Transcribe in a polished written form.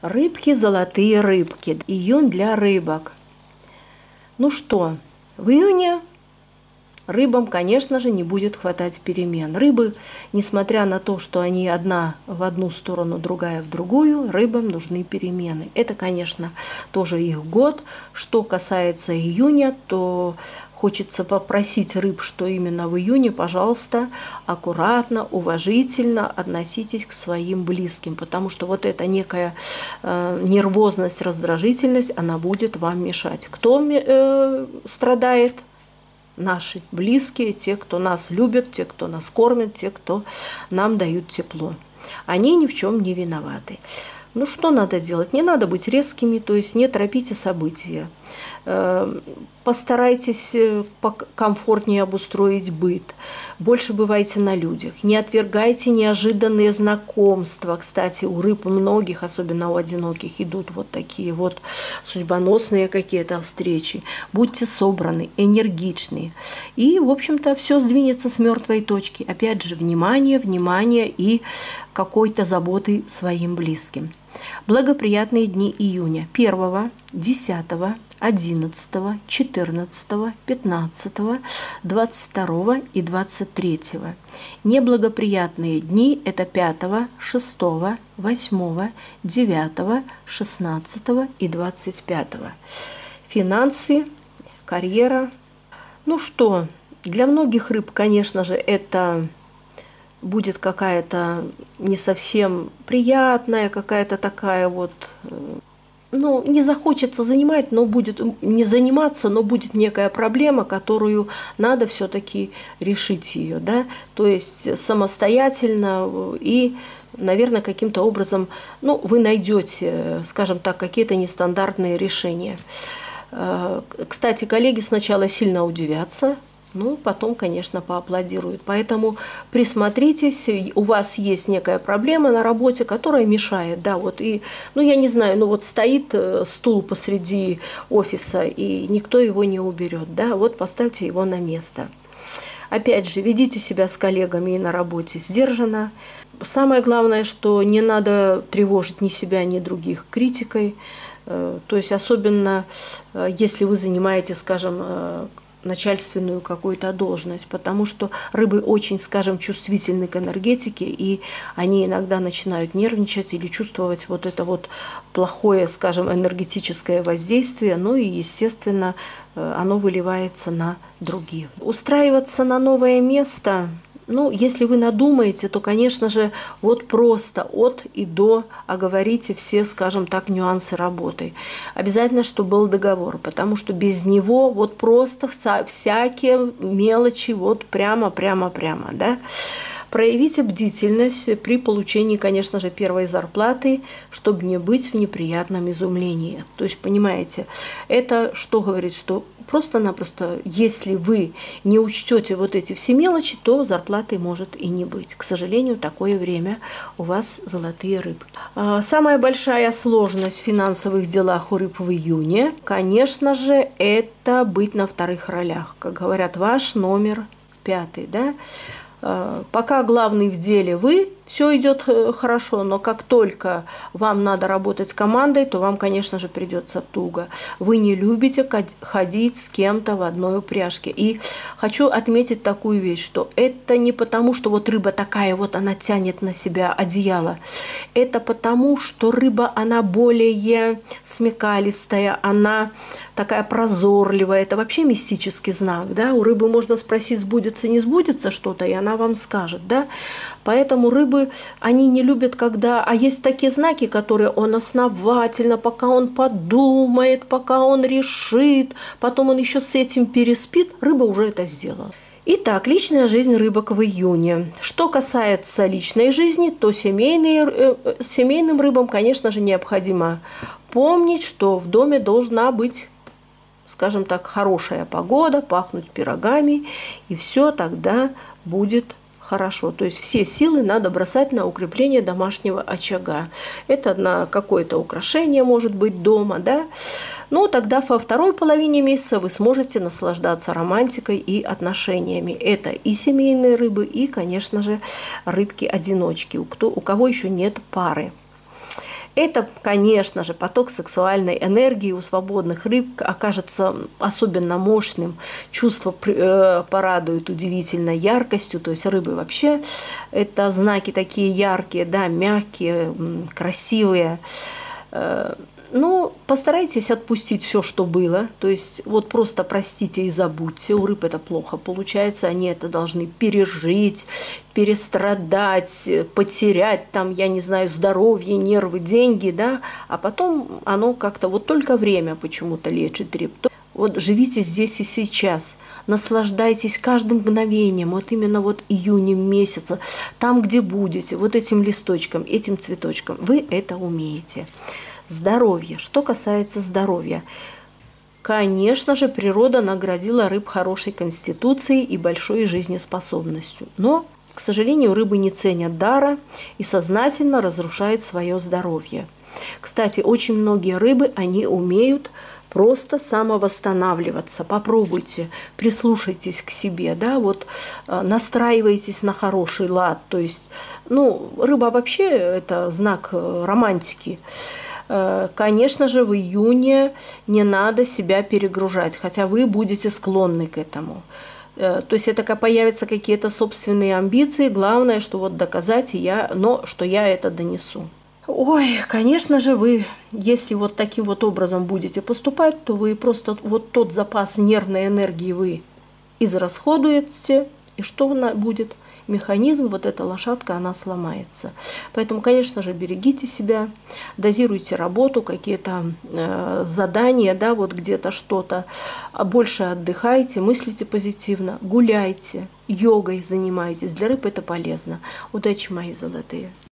Рыбки, золотые рыбки. Июнь для рыбок. Ну что, в июне рыбам, конечно же, не будет хватать перемен. Рыбы, несмотря на то, что они одна в одну сторону, другая в другую, рыбам нужны перемены. Это, конечно, тоже их год. Что касается июня, то хочется попросить рыб, что именно в июне, пожалуйста, аккуратно, уважительно относитесь к своим близким, потому что вот эта некая нервозность, раздражительность, она будет вам мешать. Кто страдает? Наши близкие, те, кто нас любят, те, кто нас кормят, те, кто нам дают тепло. Они ни в чем не виноваты. Ну, что надо делать? Не надо быть резкими, то есть не торопите события. Постарайтесь комфортнее обустроить быт. Больше бывайте на людях. Не отвергайте неожиданные знакомства. Кстати, у рыб многих, особенно у одиноких, идут вот такие вот судьбоносные какие-то встречи. Будьте собраны, энергичные. И, в общем-то, все сдвинется с мертвой точки. Опять же, внимание, внимание и какой-то заботы своим близким. Благоприятные дни июня 1, 10, 11, 14, 15, 22 и 23. Неблагоприятные дни – это 5, 6, 8, 9, 16 и 25. Финансы, карьера. Ну что, для многих рыб, конечно же, это будет какая-то не совсем приятная, какая-то такая вот, ну, не захочется занимать, но будет не заниматься, но будет некая проблема, которую надо все-таки решить ее, да, то есть самостоятельно и, наверное, каким-то образом, ну, вы найдете, скажем так, какие-то нестандартные решения. Кстати, коллеги сначала сильно удивятся, ну, потом, конечно, поаплодируют. Поэтому присмотритесь, у вас есть некая проблема на работе, которая мешает, да, вот, и, ну, я не знаю, ну, вот стоит стул посреди офиса, и никто его не уберет, да, вот поставьте его на место. Опять же, ведите себя с коллегами и на работе сдержанно. Самое главное, что не надо тревожить ни себя, ни других критикой, то есть особенно, если вы занимаете, скажем, начальственную какую-то должность, потому что рыбы очень, скажем, чувствительны к энергетике, и они иногда начинают нервничать или чувствовать вот это вот плохое, скажем, энергетическое воздействие, ну и, естественно, оно выливается на других. Устраиваться на новое место, ну, если вы надумаете, то, конечно же, вот просто от и до оговорите все, скажем так, нюансы работы. Обязательно, чтобы был договор, потому что без него вот просто всякие мелочи вот прямо, да. Проявите бдительность при получении, конечно же, первой зарплаты, чтобы не быть в неприятном изумлении. То есть, понимаете, это что говорит, что просто-напросто, если вы не учтете вот эти все мелочи, то зарплаты может и не быть. К сожалению, такое время у вас золотые рыбки. Самая большая сложность в финансовых делах у рыб в июне, конечно же, это быть на вторых ролях. Как говорят, ваш номер 5, да? Пока главный в деле вы, все идет хорошо, но как только вам надо работать с командой, то вам, конечно же, придется туго. Вы не любите ходить с кем-то в одной упряжке. И хочу отметить такую вещь, что это не потому, что вот рыба такая вот, она тянет на себя одеяло. Это потому, что рыба, она более смекалистая, она такая прозорливая. Это вообще мистический знак, да? У рыбы можно спросить, сбудется, не сбудется что-то, и она вам скажет, да? Поэтому рыбы, они не любят, когда... А есть такие знаки, которые он основательно, пока он подумает, пока он решит, потом он еще с этим переспит, рыба уже это сделала. Итак, личная жизнь рыбок в июне. Что касается личной жизни, то семейным рыбам, конечно же, необходимо помнить, что в доме должна быть, скажем так, хорошая погода, пахнуть пирогами, и все тогда будет хорошо. То есть все силы надо бросать на укрепление домашнего очага. Это на какое-то украшение может быть дома, да. Но тогда во второй половине месяца вы сможете наслаждаться романтикой и отношениями. Это и семейные рыбы, и, конечно же, рыбки-одиночки, у кого еще нет пары. Это, конечно же, поток сексуальной энергии у свободных рыб окажется особенно мощным. Чувство порадует удивительной яркостью. То есть рыбы вообще это знаки такие яркие, да, мягкие, красивые. Ну, постарайтесь отпустить все, что было. То есть вот просто простите и забудьте. У рыб это плохо получается. Они это должны пережить, перестрадать, потерять, там, я не знаю, здоровье, нервы, деньги, да. А потом оно как-то вот только время почему-то лечит рыб. Вот живите здесь и сейчас. Наслаждайтесь каждым мгновением, вот именно вот июнем месяца, там, где будете, вот этим листочком, этим цветочком. Вы это умеете. Здоровье. Что касается здоровья. Конечно же, природа наградила рыб хорошей конституцией и большой жизнеспособностью. Но, к сожалению, рыбы не ценят дара и сознательно разрушают свое здоровье. Кстати, очень многие рыбы, они умеют просто самовосстанавливаться. Попробуйте, прислушайтесь к себе, да, вот настраивайтесь на хороший лад. То есть, ну, рыба вообще это знак романтики. Конечно же, в июне не надо себя перегружать, хотя вы будете склонны к этому. То есть это появятся какие-то собственные амбиции, главное, что вот доказать что я это донесу. Ой, конечно же, вы, если вот таким вот образом будете поступать, то вы просто вот тот запас нервной энергии вы израсходуете, и что будет? Механизм, вот эта лошадка, она сломается. Поэтому, конечно же, берегите себя, дозируйте работу, какие-то задания, да, вот где-то что-то, больше отдыхайте, мыслите позитивно, гуляйте, йогой занимайтесь. Для рыб это полезно. Удачи, мои золотые!